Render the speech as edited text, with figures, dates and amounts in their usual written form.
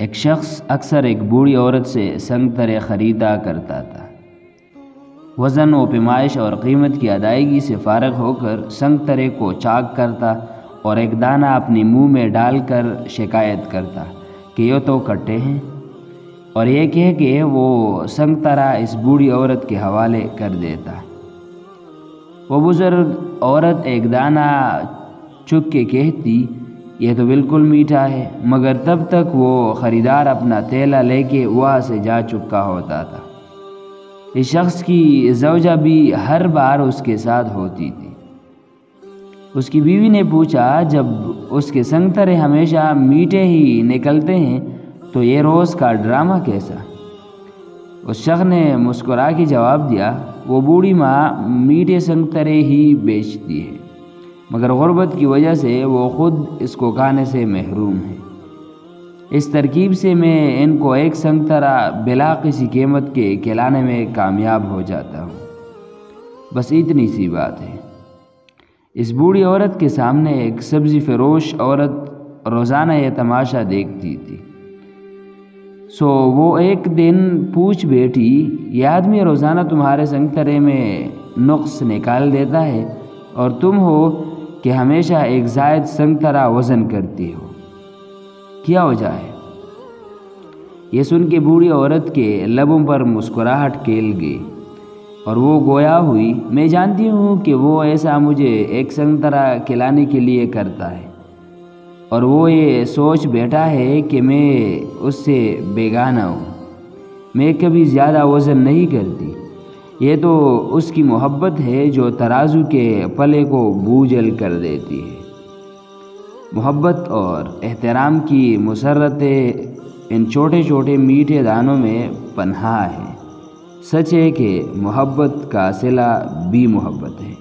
ایک شخص اکثر ایک بوڑھی عورت سے سنگترے خریدا کرتا تھا۔ وزن و پیمائش اور قیمت کی ادائیگی سے فارغ ہو کر سنگترے کو چاک کرتا اور ایک دانہ اپنے منہ میں ڈال کر شکایت کرتا کہ یہ تو کٹے ہیں، اور یہ کہہ کہ وہ سنگترا اس بوڑھی عورت کے حوالے کر دیتا۔ وہ بزرگ عورت ایک دانہ چک کے کہتی یہ تو بالکل میٹھا ہے، مگر تب تک وہ خریدار اپنا تیلا لے کے وہاں سے جا چکا ہوتا تھا۔ اس شخص کی زوجہ بھی ہر بار اس کے ساتھ ہوتی تھی۔ اس کی بیوی نے پوچھا، جب اس کے سنگترے ہمیشہ میٹھے ہی نکلتے ہیں تو یہ روز کا ڈرامہ کیسا؟ اس شخص نے مسکرا کے جواب دیا، وہ بوڑھی ماں میٹھے سنگترے ہی بیچتی ہے، مگر غربت کی وجہ سے وہ خود اس کو کھانے سے محروم ہے۔ اس ترکیب سے میں ان کو ایک سنگترا بلا کسی قیمت کے کھلانے میں کامیاب ہو جاتا ہوں۔ بس اتنی سی بات ہے۔ اس بوڑھی عورت کے سامنے ایک سبزی فروش عورت روزانہ یہ تماشا دیکھتی تھی۔ سو وہ ایک دن پوچھ بیٹھی، یہ آدمی روزانہ تمہارے سنگترے میں نقص نکال دیتا ہے اور تم ہو کہ ہمیشہ ایک زائد سنگترا وزن کرتی ہو، کیا وجہ ہے؟ یہ سن کے بوڑھی عورت کے لبوں پر مسکراہٹ کھیل گئی اور وہ گویا ہوئی، میں جانتی ہوں کہ وہ ایسا مجھے ایک سنگترا کھلانے کے لیے کرتا ہے، اور وہ یہ سوچ بیٹھا ہے کہ میں اس سے بیگانہ ہوں، میں کبھی زیادہ وزن نہیں کرتی۔ یہ تو اس کی محبت ہے جو ترازو کے پلے کو بوجھل کر دیتی ہے۔ محبت اور احترام کی مسرتیں ان چھوٹے چھوٹے میٹھے دانوں میں پنہاں ہے۔ سچ ہے کہ محبت کا صلہ بھی محبت ہے۔